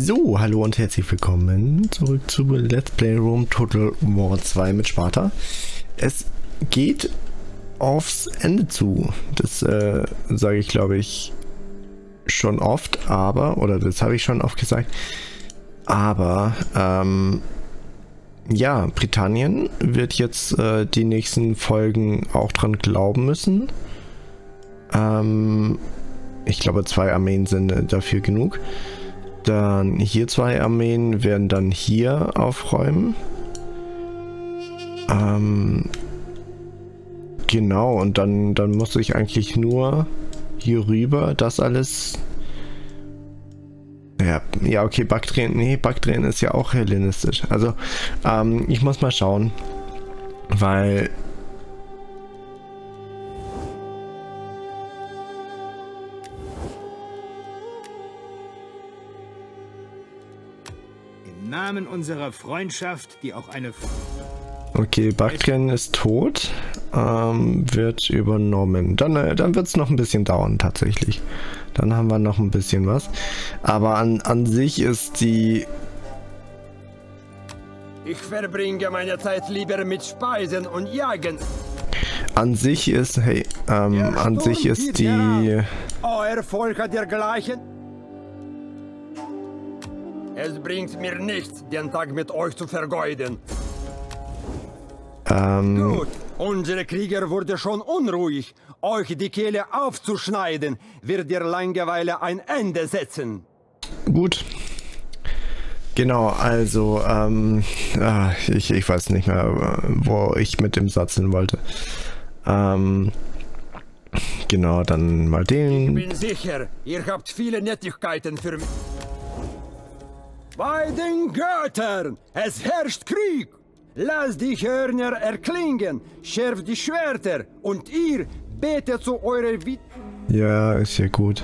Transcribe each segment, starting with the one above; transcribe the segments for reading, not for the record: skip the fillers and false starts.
So, hallo und herzlich willkommen zurück zu Let's Play Rome Total War 2 mit Sparta. Es geht aufs Ende zu. Das sage ich, glaube ich, schon oft, oder das habe ich schon oft gesagt. Aber, ja, Britannien wird jetzt die nächsten Folgen auch dran glauben müssen. Ich glaube, 2 Armeen sind dafür genug. Dann hier 2 Armeen werden dann hier aufräumen. Genau, und dann muss ich eigentlich nur hier rüber das alles... Ja, okay, Baktrien, nee, Baktrien ist ja auch hellenistisch. Also, ich muss mal schauen, weil... Im Namen unserer Freundschaft, die auch eine... Okay, Baktrien ist tot, wird übernommen. Dann wird es noch ein bisschen dauern, tatsächlich. Dann haben wir noch ein bisschen was. Aber an sich ist die... Ich verbringe meine Zeit lieber mit Speisen und Jagen. An sich ist, hey, an sich ist die... Euer Volk hat dergleichen. Es bringt mir nichts, den Tag mit euch zu vergeuden. Gut, unsere Krieger wurde schon unruhig. Euch die Kehle aufzuschneiden, wird der Langeweile ein Ende setzen. Gut. Genau, also, ich weiß nicht mehr, wo ich mit dem Satz hin wollte. Genau, dann mal den. Ich bin sicher, ihr habt viele Nettigkeiten für mich. Bei den Göttern, es herrscht Krieg. Lasst die Hörner erklingen, schärft die Schwerter und ihr betet zu eurer Ja, ist ja gut.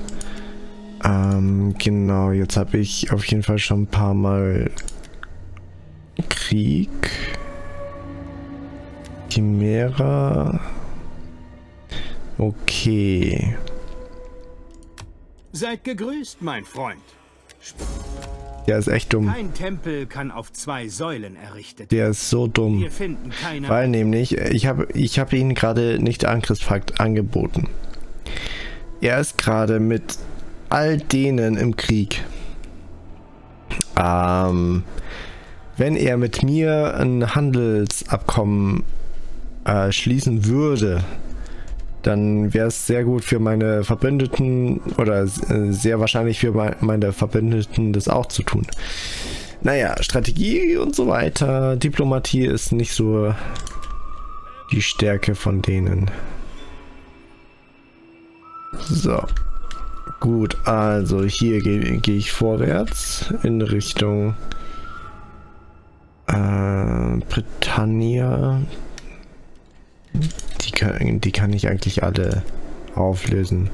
Genau, jetzt habe ich auf jeden Fall schon ein paar Mal Krieg. Chimera. Okay. Seid gegrüßt, mein Freund. Der ist echt dumm. Kein Tempel kann auf 2 Säulen errichtet werden. Der ist so dumm. Wir finden keine... Weil nämlich, ich hab ihn gerade nicht Angriffspakt angeboten. Er ist gerade mit all denen im Krieg. Wenn er mit mir ein Handelsabkommen schließen würde, dann wäre es sehr gut für meine Verbündeten oder sehr wahrscheinlich für meine Verbündeten, das auch zu tun. Naja, Strategie und so weiter. Diplomatie ist nicht so die Stärke von denen. So. Gut, also hier gehe ich vorwärts in Richtung Britannia. Die kann ich eigentlich alle auflösen.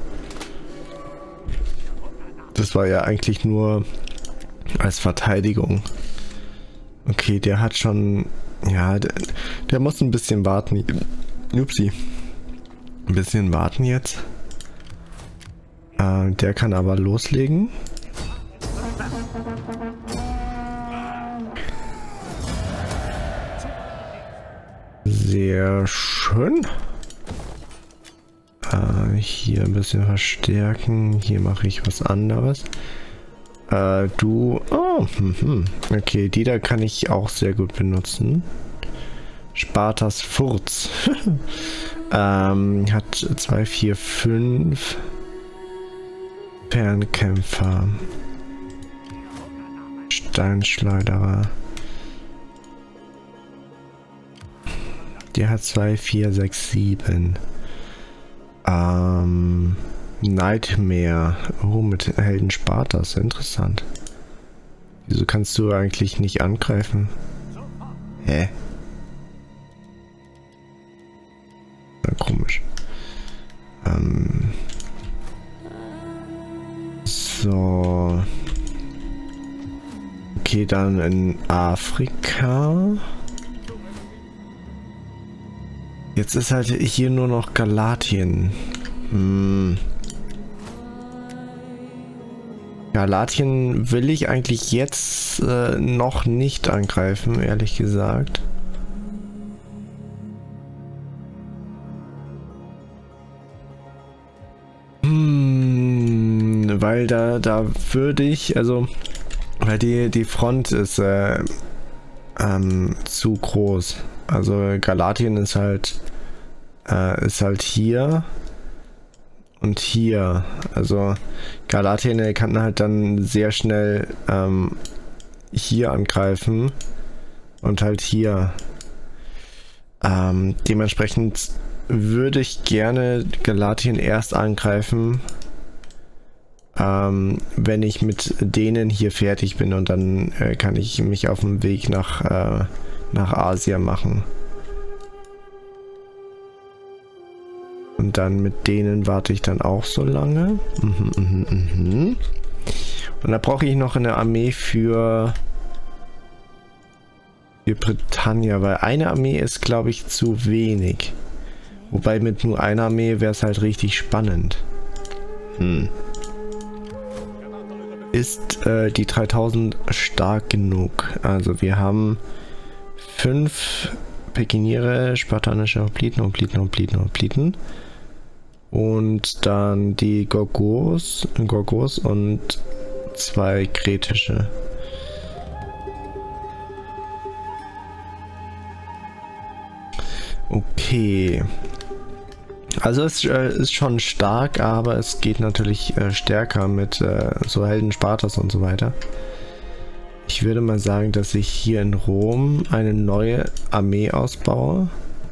Das war ja eigentlich nur als Verteidigung. Okay, der hat schon... Ja, der muss ein bisschen warten. Upsi. Ein bisschen warten jetzt. Der kann aber loslegen. Sehr schön. Hier ein bisschen verstärken. Hier mache ich was anderes. Du... Oh, okay, die da kann ich auch sehr gut benutzen. Spartas Furz. Hat 2, 4, 5 Fernkämpfer. Steinschleuderer. Der hat 2, 4, 6, 7. Nightmare. Oh, mit Helden Spartas. Interessant. Wieso kannst du eigentlich nicht angreifen? Hä? Na, komisch. So. Okay, dann in Afrika. Jetzt ist halt hier nur noch Galatien. Galatien will ich eigentlich jetzt noch nicht angreifen, ehrlich gesagt. Weil da würde ich, also, weil die Front ist zu groß. Also Galatien ist halt hier und hier. Also Galatien kann halt dann sehr schnell hier angreifen und halt hier. Dementsprechend würde ich gerne Galatien erst angreifen, wenn ich mit denen hier fertig bin, und dann kann ich mich auf den Weg nach Asien machen. Und dann mit denen warte ich dann auch so lange. Und da brauche ich noch eine Armee für Britannia, weil eine Armee ist, glaube ich, zu wenig. Wobei mit nur einer Armee wäre es halt richtig spannend. Ist die 3000 stark genug? Also wir haben 5 Pekiniere, spartanische Hopliten. Und dann die Gorgos und 2 kretische. Okay. Also es ist schon stark, aber es geht natürlich stärker mit so Helden Spartas und so weiter. Ich würde mal sagen, dass ich hier in Rom eine neue Armee ausbaue.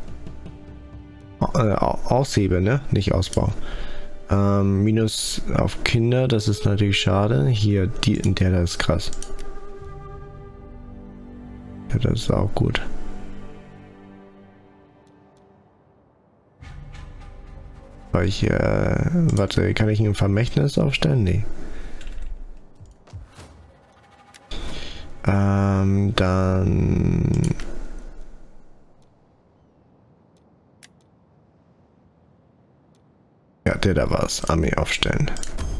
Aushebe, ne? Nicht Ausbau. Minus auf Kinder, das ist natürlich schade. Hier, der da ist krass. Ja, das ist auch gut. Weil ich, warte, kann ich ein Vermächtnis aufstellen? Nee. Dann... Ja, der da war's. Armee aufstellen.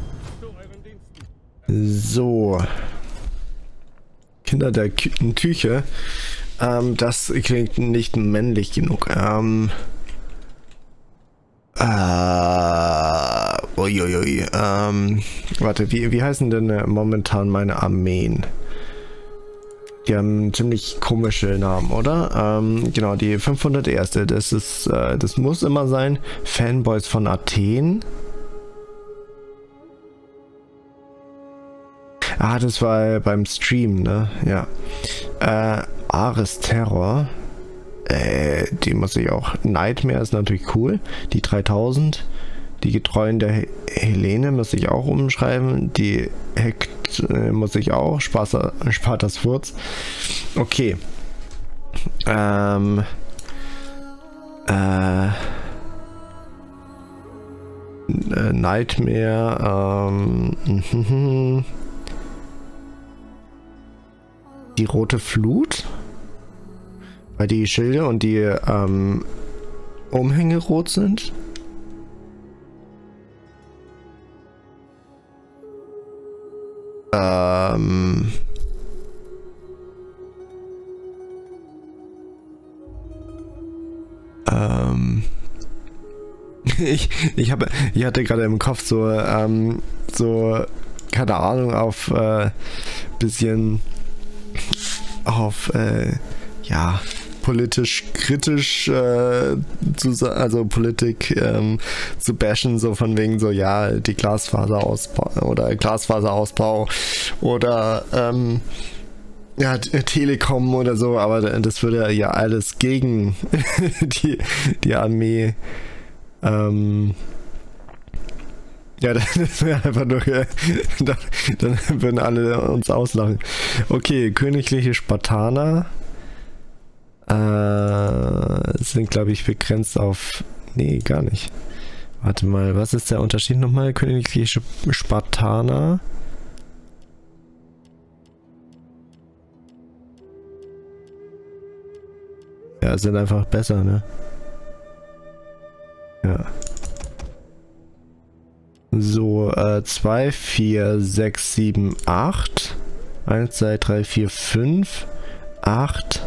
So. Kinder der Küche. Das klingt nicht männlich genug. Uiuiui. Warte, wie heißen denn momentan meine Armeen? Die haben ziemlich komische Namen, oder? Genau, die 501. Das muss immer sein. Fanboys von Athen. Ah, das war beim Stream, ne? Ja. Ares Terror. Die muss ich auch. Nightmare ist natürlich cool. Die 3000. Die Getreuen der Helene muss ich auch umschreiben. Die Hekt muss ich auch. Spartas Furz. Okay. Nightmare. Die rote Flut. Weil die Schilde und die Umhänge rot sind. Ich hatte gerade im Kopf so keine Ahnung, auf bisschen auf ja, politisch kritisch also Politik zu bashen, so von wegen so, ja, die Glasfaserausbau oder ja, Telekom oder so, aber das würde ja alles gegen die Armee ja, das wäre einfach nur dann würden alle uns auslachen. Okay, königliche Spartaner sind, glaube ich, begrenzt auf... Nee, gar nicht. Warte mal, was ist der Unterschied nochmal? Königliche Spartaner. Ja, sind einfach besser, ne? Ja. So, 2, 4, 6, 7, 8. 1, 2, 3, 4, 5, 8.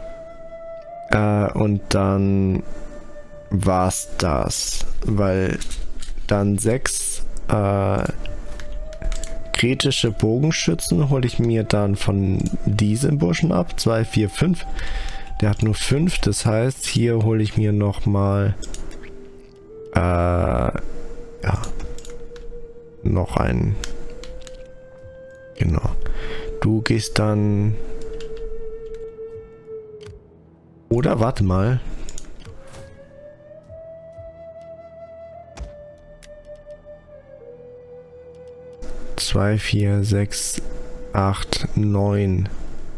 Und dann war's das. Weil dann 6 kritische Bogenschützen hole ich mir dann von diesem Burschen ab. 2, 4, 5. Der hat nur 5. Das heißt, hier hole ich mir nochmal ja, noch einen. Genau. Du gehst dann... Oder warte mal. Zwei, 4, 6, 8, 9,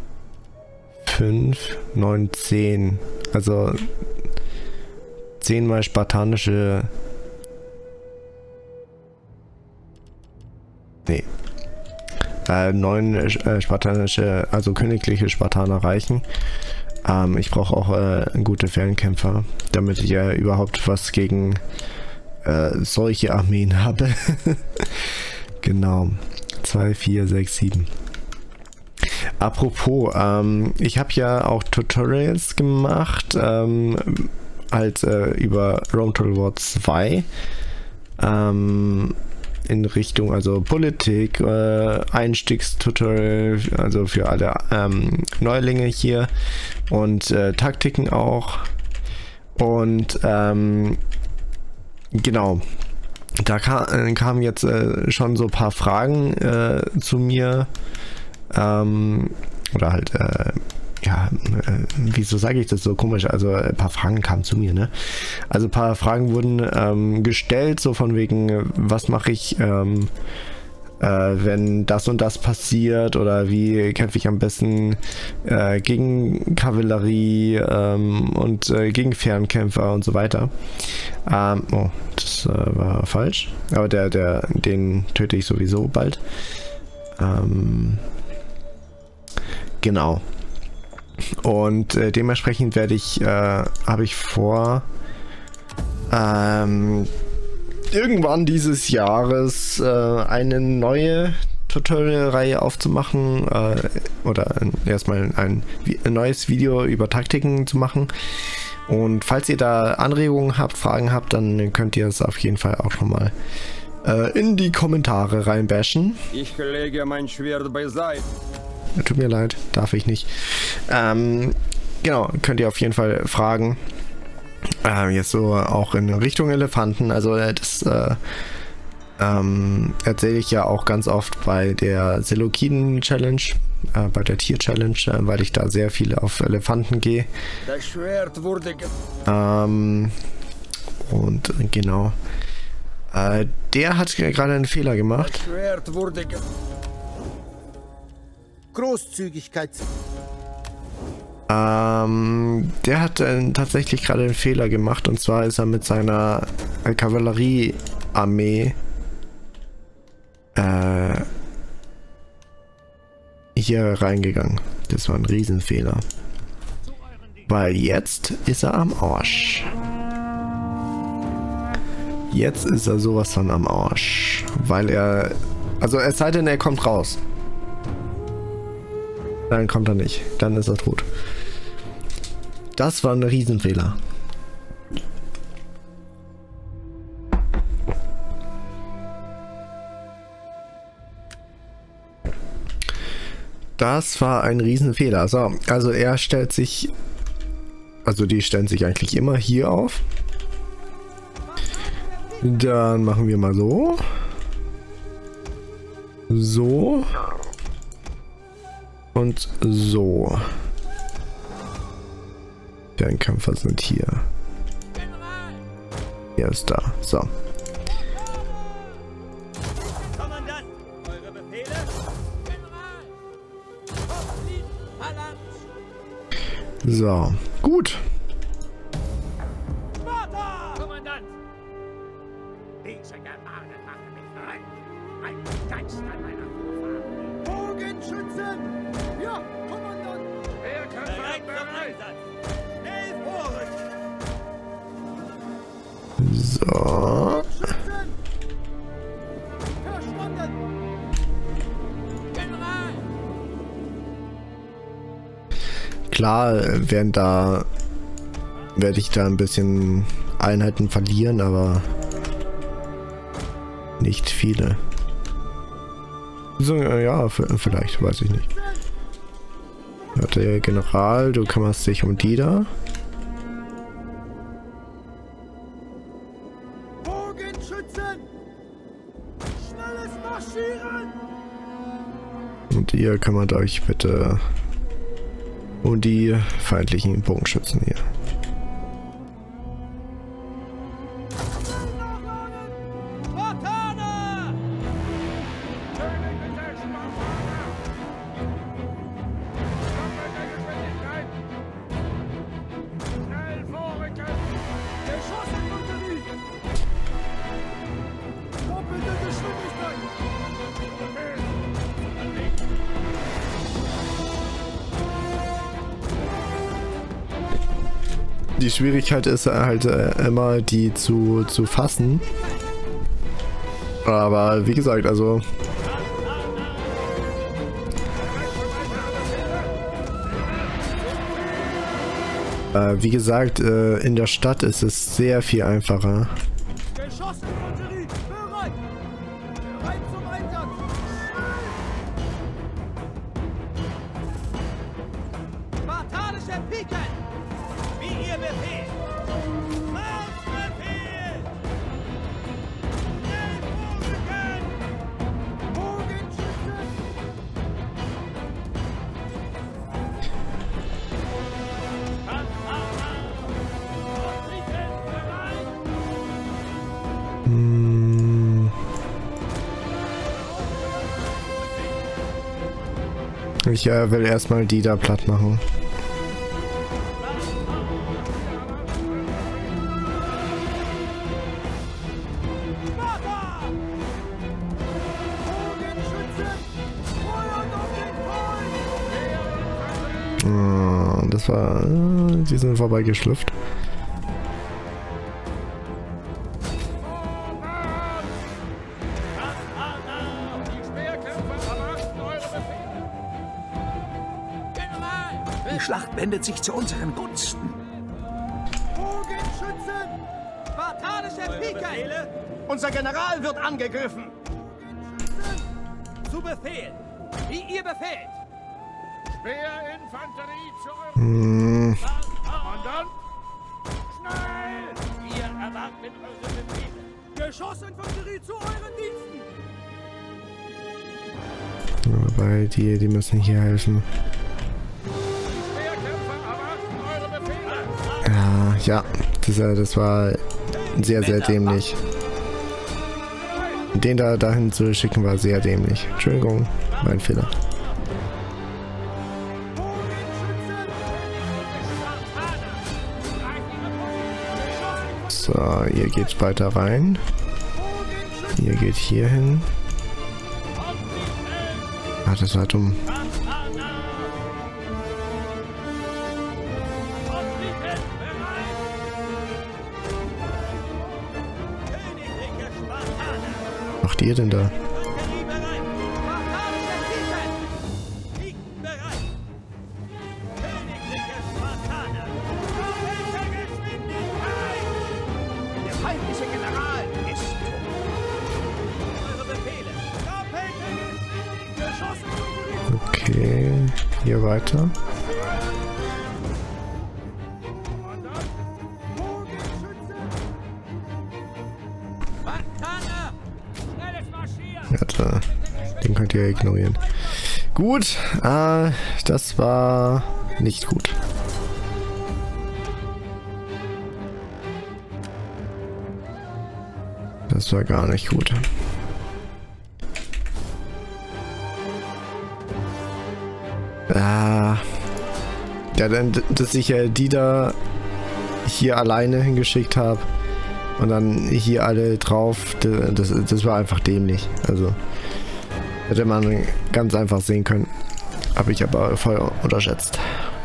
5, 9, 10. Also 10 mal spartanische... Nee. 9 spartanische, also königliche Spartaner reichen. Ich brauche auch gute Fernkämpfer, damit ich ja überhaupt was gegen solche Armeen habe. Genau. 2, 4, 6, 7. Apropos, ich habe ja auch Tutorials gemacht, halt über Rome Total War 2. In Richtung, also Politik, Einstiegstutorial, also für alle Neulinge hier und Taktiken auch. Und genau, da kamen jetzt schon so ein paar Fragen zu mir, oder halt, ja, wieso sage ich das so komisch? Also ein paar Fragen kamen zu mir, ne? Also ein paar Fragen wurden gestellt, so von wegen, was mache ich, wenn das und das passiert, oder wie kämpfe ich am besten gegen Kavallerie und gegen Fernkämpfer und so weiter. Oh, das war falsch. Aber den töte ich sowieso bald. Genau. Und dementsprechend habe ich vor, irgendwann dieses Jahres eine neue Tutorial-Reihe aufzumachen, oder erstmal ein neues Video über Taktiken zu machen. Und falls ihr da Anregungen habt, Fragen habt, dann könnt ihr es auf jeden Fall auch schon mal in die Kommentare reinbashen. Ich lege mein Schwert beiseite. Tut mir leid, darf ich nicht. Genau, könnt ihr auf jeden Fall fragen. Jetzt so auch in Richtung Elefanten. Also das erzähle ich ja auch ganz oft bei der Seleukiden-Challenge, bei der Tier-Challenge, weil ich da sehr viel auf Elefanten gehe. Das Schwert wurde und genau. Der hat gerade einen Fehler gemacht. Das Schwert wurde Großzügigkeit. Der hat tatsächlich gerade einen Fehler gemacht, und zwar ist er mit seiner Kavalleriearmee hier reingegangen. Das war ein Riesenfehler. Weil jetzt ist er am Arsch. Jetzt ist er sowas von am Arsch. Weil er... Also es sei denn, er kommt raus. Dann kommt er nicht. Dann ist er tot. Das war ein Riesenfehler. Das war ein Riesenfehler. So, also er stellt sich... Also die stellen sich eigentlich immer hier auf. Dann machen wir mal so. So. Und so. Deren Kämpfer sind hier. Er ist da. So. Kommandant, eure Befehle? So. Gut. Kommandant! Diese Germanen machen mich verrückt. Ein Geist an meiner Vorfahren. Bogenschützen! Ja, Kommandant! Bereit zum Einsatz! Schnell vorrücken! So. klar, werde ich da ein bisschen Einheiten verlieren, aber nicht viele. So, ja, vielleicht, weiß ich nicht. Der General, du kümmerst dich um die da. Bogenschützen! Schnelles Marschieren! Und ihr kümmert euch bitte um die feindlichen Bogenschützen hier. Die Schwierigkeit ist halt immer, die zu fassen. Aber wie gesagt, also... wie gesagt, in der Stadt ist es sehr viel einfacher. Geschossinfanterie, bereit! Bereit zum Einsatz! Spartanische Piken! Wie ihr Befehl! Marschbefehl! Schnell vorrücken! Bogenschützen! Ich will erstmal die da platt machen. Das war... die sind vorbeigeschlüpft. Die Schlacht wendet sich zu unseren Gunsten. Bogenschützen! Spartanische Piken! Unser General wird angegriffen. Zu Befehl! Wie ihr befehlt! Speerinfanterie zu eurem Kommandant! Schnell! Wir erwarten eure Befehle! Geschossinfanterie zu euren Diensten! Weil die müssen hier helfen. Speerkämpfer erwarten eure Befehle. Ja, das war sehr, sehr dämlich. Den da dahin zu schicken war sehr dämlich. Entschuldigung, mein Fehler. So, ihr geht weiter rein. Ihr geht hier hin. Ah, das war dumm. Was macht ihr denn da? Der feindliche General ist Okay, hier weiter. Ja, den könnt ihr ignorieren. Gut, das war nicht gut. Das war gar nicht gut. Ja, dann, dass ich die da hier alleine hingeschickt habe und dann hier alle drauf, das war einfach dämlich. Also hätte man ganz einfach sehen können. Habe ich aber voll unterschätzt.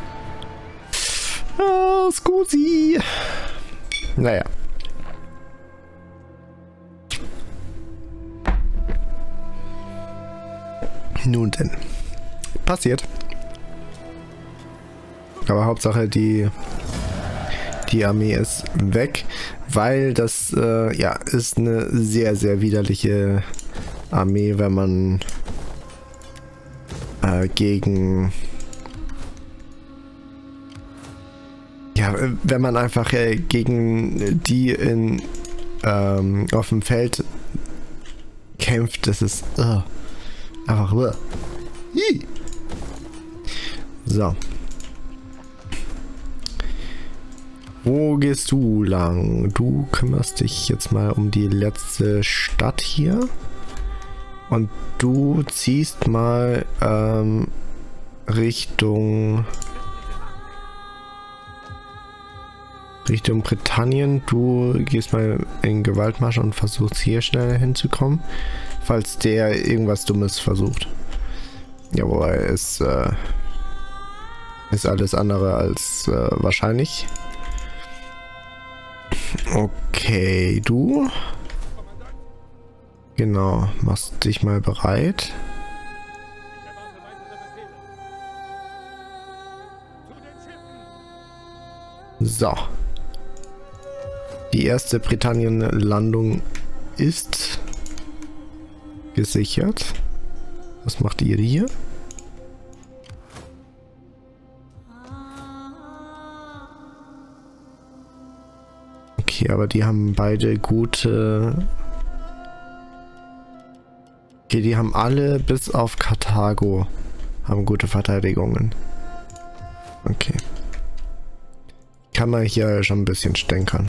Scusi. Naja. Nun denn. Passiert. Aber Hauptsache die Armee ist weg, weil das ja ist eine sehr, sehr widerliche Armee, wenn man wenn man einfach gegen die auf dem Feld kämpft, das ist einfach so. Wo gehst du lang? Du kümmerst dich jetzt mal um die letzte Stadt hier. Und du ziehst mal Richtung Britannien. Du gehst mal in Gewaltmarsch und versuchst hier schneller hinzukommen, falls der irgendwas Dummes versucht. Ja, wobei es ist alles andere als wahrscheinlich. Okay, du. Genau, machst dich mal bereit. So. Die erste Britannien-Landung ist gesichert. Was macht ihr hier? Okay, aber die haben beide gute... Okay, die haben alle bis auf Karthago haben gute Verteidigungen. Okay. Kann man hier schon ein bisschen stänkern.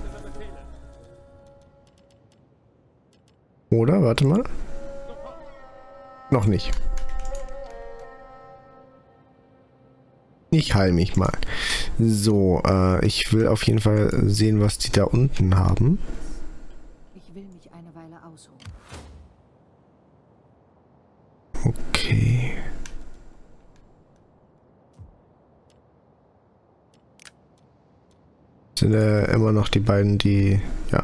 Oder? Warte mal. Noch nicht. Ich heile mich mal. So, ich will auf jeden Fall sehen, was die da unten haben. Ich will mich eine Weile ausruhen. Okay. Sind immer noch die beiden, die... Ja.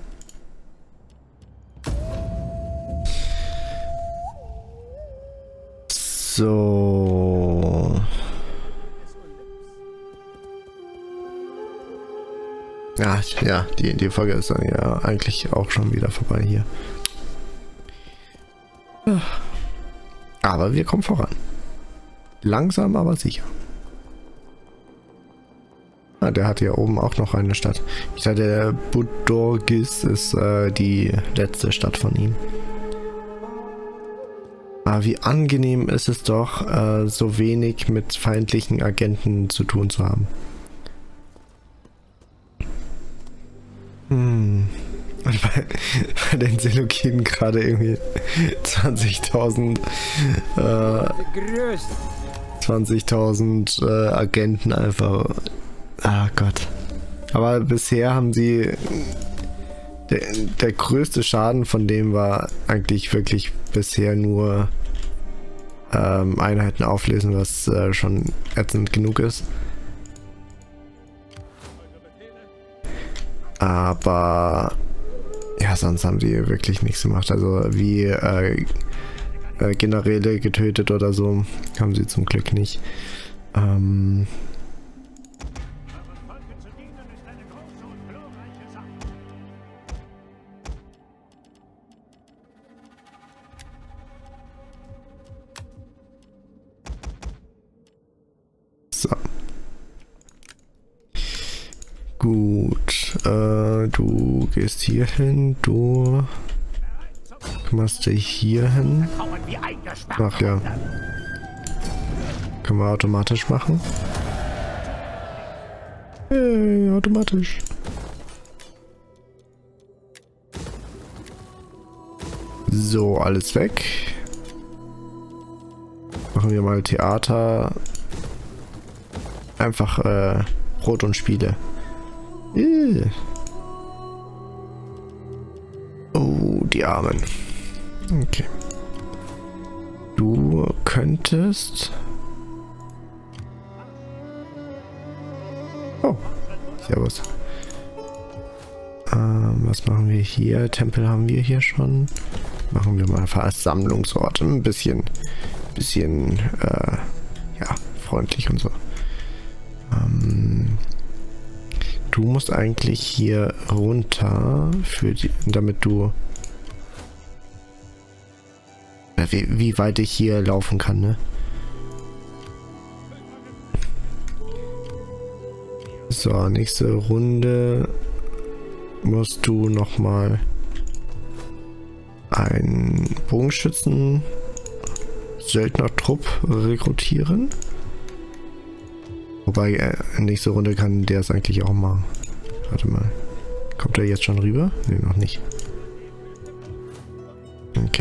So. Ja, die Folge ist dann ja eigentlich auch schon wieder vorbei hier. Aber wir kommen voran. Langsam, aber sicher. Ah, der hat hier oben auch noch eine Stadt. Ich dachte, der Budorgis ist die letzte Stadt von ihm. Aber wie angenehm ist es doch, so wenig mit feindlichen Agenten zu tun zu haben. Und bei den Selukiden gerade irgendwie 20.000 Agenten einfach. Ah Gott. Aber bisher haben sie... Der größte Schaden von dem war eigentlich wirklich bisher nur Einheiten auflösen, was schon ätzend genug ist. Aber ja, sonst haben die wirklich nichts gemacht. Also wie Generäle getötet oder so haben sie zum Glück nicht. So. Gut, du gehst hier hin, du kümmerst dich hier hin. Ach ja. Können wir automatisch machen? Hey, automatisch. So, alles weg. Machen wir mal Theater. Einfach Brot und Spiele. Oh, die Armen. Okay. Du könntest... Oh, servus. Was machen wir hier? Tempel haben wir hier schon. Machen wir mal Versammlungsorte. Ein bisschen ja, freundlich und so. musst eigentlich hier runter, damit du... Wie weit ich hier laufen kann, ne? So, nächste Runde musst du nochmal einen Bogenschützen Söldnertrupp rekrutieren. Wobei, nächste Runde kann der es eigentlich auch machen. Warte mal. Kommt er jetzt schon rüber? Ne, noch nicht. Okay.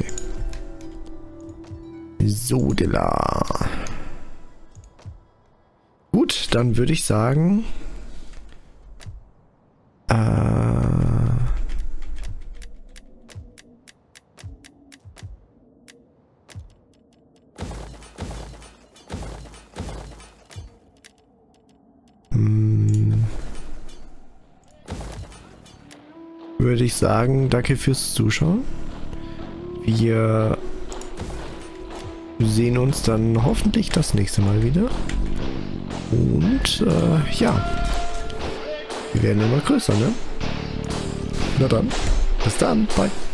So, Dilla. Gut, dann würde ich sagen... würde ich sagen, danke fürs Zuschauen. Wir sehen uns dann hoffentlich das nächste Mal wieder. Und ja, wir werden immer größer, ne? Na dann, bis dann, bye.